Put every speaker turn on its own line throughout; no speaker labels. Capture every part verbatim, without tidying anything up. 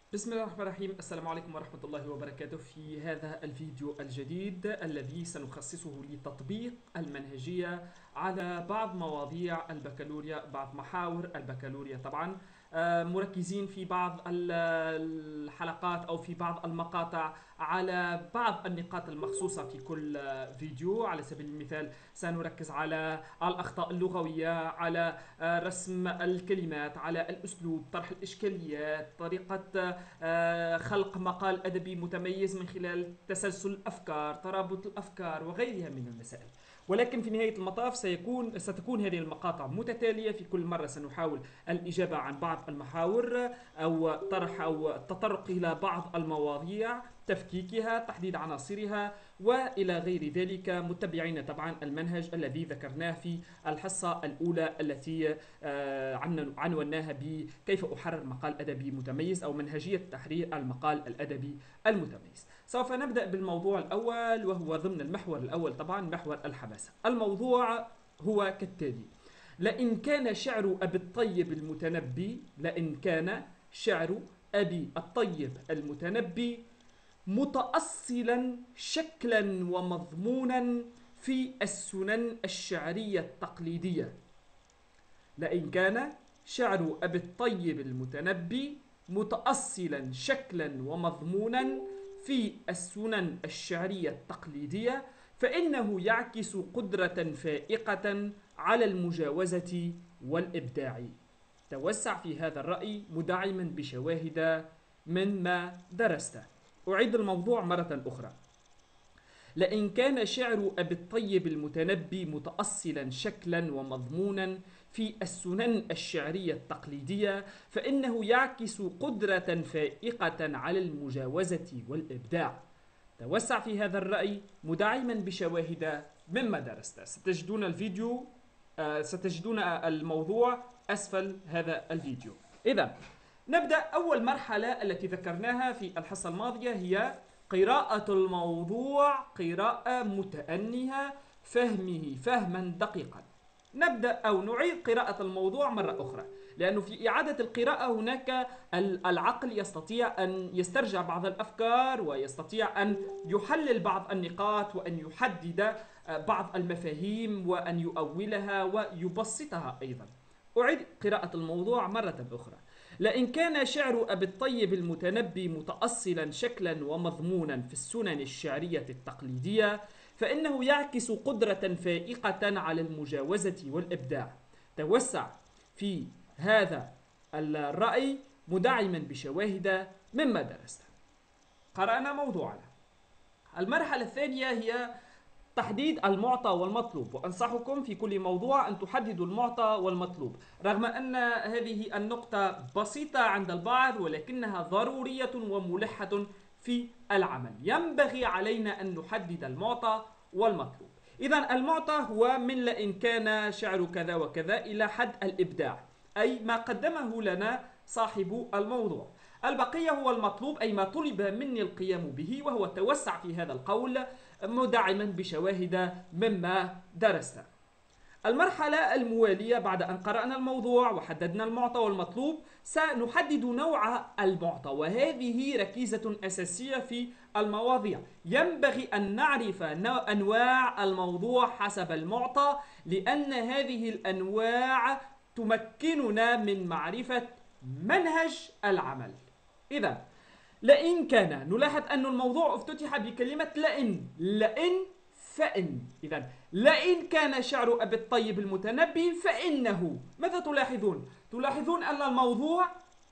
بسم الله الرحمن الرحيم. السلام عليكم ورحمة الله وبركاته. في هذا الفيديو الجديد الذي سنخصصه لتطبيق المنهجية على بعض مواضيع البكالوريا، بعض محاور البكالوريا طبعا، آه، مركزين في بعض ال- الحلقات أو في بعض المقاطع على بعض النقاط المخصوصة في كل آه، فيديو. على سبيل المثال سنركز على الأخطاء اللغوية، على آه، رسم الكلمات، على الأسلوب، طرح الإشكاليات، طريقة آه، خلق مقال أدبي متميز من خلال تسلسل الأفكار، ترابط الأفكار وغيرها من المسائل. ولكن في نهاية المطاف سيكون ستكون هذه المقاطع متتالية. في كل مرة سنحاول الإجابة عن بعض المحاور أو طرح أو التطرق إلى بعض المواضيع، تفكيكها، تحديد عناصرها وإلى غير ذلك، متبعين طبعا المنهج الذي ذكرناه في الحصة الأولى التي آه، عنوناها بكيف أحرر مقال أدبي متميز أو منهجية تحرير المقال الأدبي المتميز. سوف نبدأ بالموضوع الأول، وهو ضمن المحور الأول طبعا محور الحماسة. الموضوع هو كالتالي: لئن كان شعر أبي الطيب المتنبي لئن كان شعر أبي الطيب المتنبي متأصلا شكلا ومضمونا في السنن الشعرية التقليدية لئن كان شعر أبي الطيب المتنبي متأصلا شكلا ومضمونا في السنن الشعرية التقليدية، فإنه يعكس قدرة فائقة على المجاوزة والإبداع. توسع في هذا الرأي مدعما بشواهد مما درسته. أعيد الموضوع مرة أخرى: لئن كان شعر أبي الطيب المتنبي متأصلا شكلا ومضمونا في السنن الشعرية التقليدية، فإنه يعكس قدرة فائقة على المجاوزة والإبداع. توسع في هذا الرأي مدعما بشواهد مما درست. ستجدون الفيديو آه، ستجدون الموضوع أسفل هذا الفيديو. إذا نبدأ. أول مرحلة التي ذكرناها في الحصة الماضية هي قراءة الموضوع قراءة متأنية، فهمه فهما دقيقا. نبدأ أو نعيد قراءة الموضوع مرة أخرى، لأنه في إعادة القراءة هناك العقل يستطيع أن يسترجع بعض الأفكار، ويستطيع أن يحلل بعض النقاط، وأن يحدد بعض المفاهيم، وأن يؤولها ويبسطها أيضا. أعيد قراءة الموضوع مرة أخرى: لئن كان شعر أبي الطيب المتنبي متأصلا شكلا ومضمونا في السنن الشعرية التقليدية، فإنه يعكس قدرة فائقة على المجاوزة والإبداع. توسع في هذا الرأي مدعما بشواهد مما درسته. قرأنا موضوعنا. المرحلة الثانية هي تحديد المعطى والمطلوب، وأنصحكم في كل موضوع أن تحددوا المعطى والمطلوب، رغم أن هذه النقطة بسيطة عند البعض ولكنها ضرورية وملحة في العمل. ينبغي علينا أن نحدد المعطى والمطلوب. إذا المعطى هو من لئن كان شعر كذا وكذا إلى حد الإبداع، أي ما قدمه لنا صاحب الموضوع. البقية هو المطلوب، أي ما طلب مني القيام به، وهو التوسع في هذا القول مدعما بشواهد مما درست. المرحلة الموالية بعد أن قرأنا الموضوع وحددنا المعطى والمطلوب، سنحدد نوع المعطى، وهذه ركيزة أساسية في المواضيع. ينبغي أن نعرف أنواع الموضوع حسب المعطى، لأن هذه الأنواع تمكننا من معرفة منهج العمل. إذا لئن كان، نلاحظ أن الموضوع افتتح بكلمة لئن لئن فإن. إذا لئن كان شعر أبي الطيب المتنبي فإنه، ماذا تلاحظون؟ تلاحظون أن الموضوع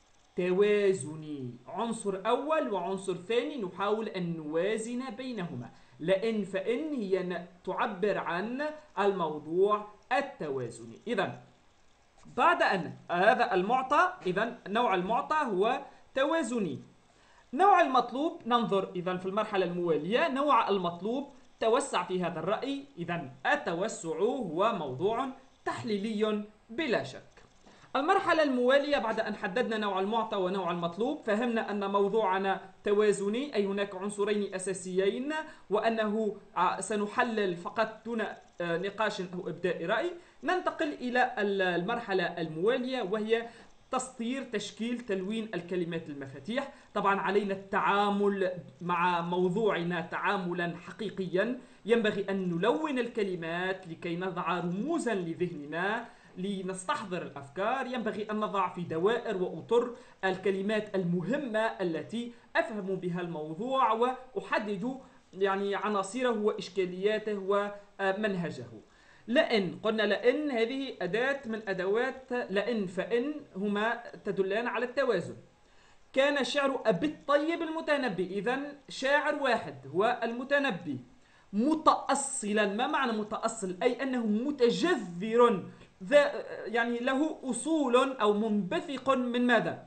توازني، عنصر أول وعنصر ثاني نحاول أن نوازن بينهما. لئن فإن هي تعبر عن الموضوع التوازني. إذا بعد أن هذا المعطى، إذا نوع المعطى هو توازني. نوع المطلوب ننظر إذا في المرحلة الموالية. نوع المطلوب توسع في هذا الرأي. إذا التوسع هو موضوع تحليلي بلا شك. المرحلة الموالية بعد أن حددنا نوع المعطى ونوع المطلوب، فهمنا أن موضوعنا توازني، أي هناك عنصرين أساسيين، وأنه سنحلل فقط دون نقاش أو إبداء رأي. ننتقل إلى المرحلة الموالية، وهي تسطير، تشكيل، تلوين الكلمات المفاتيح. طبعا علينا التعامل مع موضوعنا تعاملا حقيقيا، ينبغي أن نلون الكلمات لكي نضع رموزا لذهننا لنستحضر الأفكار. ينبغي أن نضع في دوائر وأطر الكلمات المهمة التي أفهم بها الموضوع وأحدد يعني عناصره وإشكالياته ومنهجه. لأن، قلنا لأن هذه أداة من أدوات لأن فإن، هما تدلان على التوازن. كان شعر أبي الطيب المتنبي، إذن شاعر واحد هو المتنبي متأصلا. ما معنى متأصل؟ أي أنه متجذر، يعني له أصول أو منبثق من ماذا؟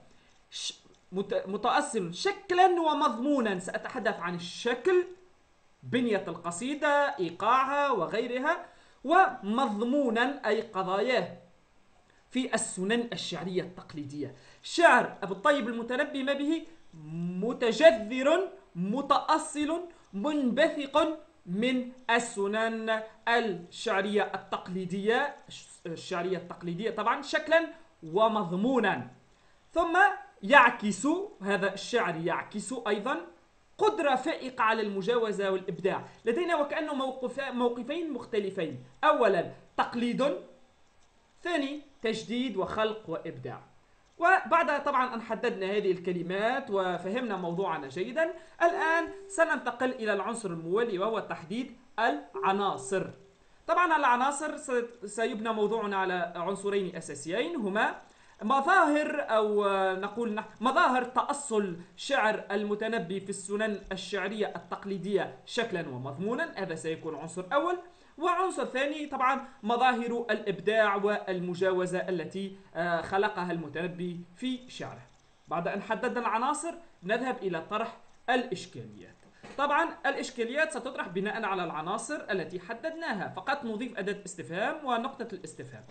متأصل شكلا ومضمونا. سأتحدث عن الشكل، بنية القصيدة، إيقاعها وغيرها، ومضمونا أي قضاياه في السنن الشعرية التقليدية. شعر أبو الطيب المتنبي ما به؟ متجذر، متأصل، منبثق من السنن الشعرية التقليدية، الشعرية التقليدية طبعا شكلا ومضمونا. ثم يعكس، هذا الشعر يعكس أيضا قدرة فائقة على المجاوزة والإبداع. لدينا وكأنه موقفين مختلفين: أولا تقليد، ثاني تجديد وخلق وإبداع. وبعد طبعا أن حددنا هذه الكلمات وفهمنا موضوعنا جيدا، الآن سننتقل إلى العنصر الموالي وهو تحديد العناصر. طبعا العناصر سيبنى موضوعنا على عنصرين أساسيين، هما مظاهر أو نقول مظاهر تأصل شعر المتنبي في السنن الشعرية التقليدية شكلا ومضمونا، هذا سيكون عنصر أول. وعنصر ثاني طبعا مظاهر الإبداع والمجاوزة التي خلقها المتنبي في شعره. بعد أن حددنا العناصر نذهب إلى طرح الإشكاليات. طبعا الإشكاليات ستطرح بناء على العناصر التي حددناها، فقط نضيف أداة استفهام ونقطة الاستفهام.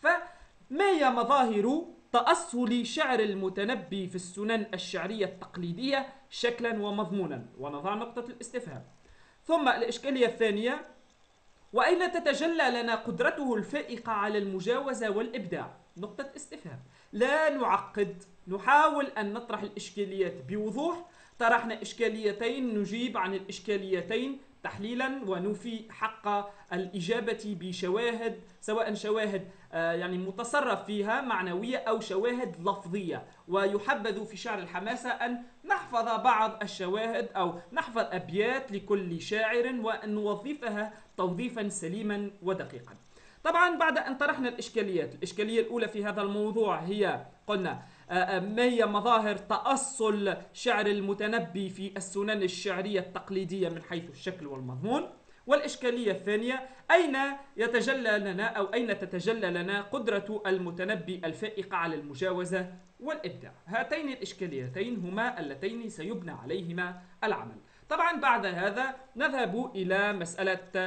فما هي مظاهر تأصل شعر المتنبي في السنن الشعرية التقليدية شكلا ومضمونا، ونضع نقطة الاستفهام. ثم الإشكالية الثانية: وأين تتجلى لنا قدرته الفائقة على المجاوزة والإبداع؟ نقطة استفهام. لا نعقد، نحاول أن نطرح الإشكاليات بوضوح. طرحنا إشكاليتين، نجيب عن الإشكاليتين تحليلا ونوفي حق الإجابة بشواهد، سواء شواهد يعني متصرف فيها معنوية أو شواهد لفظية. ويحبذ في شعر الحماسة أن نحفظ بعض الشواهد أو نحفظ أبيات لكل شاعر وأن نوظفها توظيفا سليما ودقيقا. طبعا بعد أن طرحنا الإشكاليات، الإشكالية الأولى في هذا الموضوع هي قلنا ما هي مظاهر تأصل شعر المتنبي في السنن الشعرية التقليدية من حيث الشكل والمضمون. والإشكالية الثانية: أين يتجلى لنا أو أين تتجلى لنا قدرة المتنبي الفائقة على المجاوزة والإبداع؟ هاتين الإشكاليتين هما اللتين سيبنى عليهما العمل. طبعا بعد هذا نذهب إلى مسألة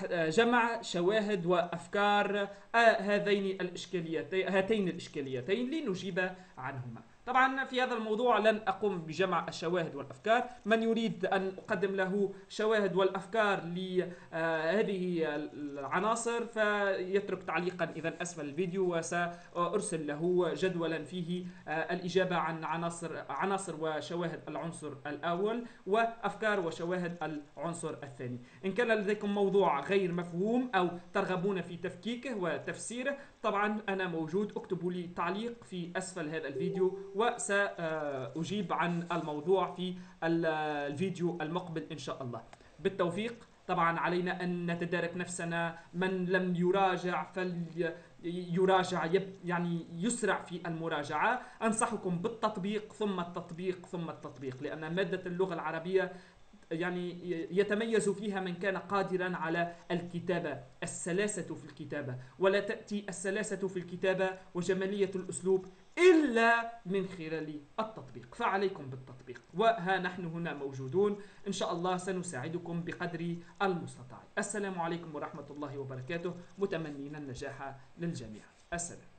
جمع شواهد وأفكار هذين الإشكاليتين هاتين الإشكاليتين لنجيب عنهما. طبعا في هذا الموضوع لن أقوم بجمع الشواهد والأفكار، من يريد أن أقدم له شواهد والأفكار لهذه العناصر فيترك تعليقا إذا أسفل الفيديو، وسأرسل له جدولا فيه الإجابة عن عناصر عناصر وشواهد العنصر الأول وأفكار وشواهد العنصر الثاني. إن كان لديكم موضوع غير مفهوم أو ترغبون في تفكيكه وتفسيره، طبعا أنا موجود، اكتبوا لي تعليق في أسفل هذا الفيديو وسأجيب عن الموضوع في الفيديو المقبل إن شاء الله. بالتوفيق. طبعا علينا أن نتدارك نفسنا، من لم يراجع فليراجع، يعني يسرع في المراجعة. أنصحكم بالتطبيق ثم التطبيق ثم التطبيق، لأن مادة اللغة العربية يعني يتميز فيها من كان قادرا على الكتابة، السلاسة في الكتابة، ولا تأتي السلاسة في الكتابة وجمالية الأسلوب إلا من خلال التطبيق. فعليكم بالتطبيق، وها نحن هنا موجودون إن شاء الله، سنساعدكم بقدر المستطاع. السلام عليكم ورحمة الله وبركاته، متمنين النجاح للجميع. السلام.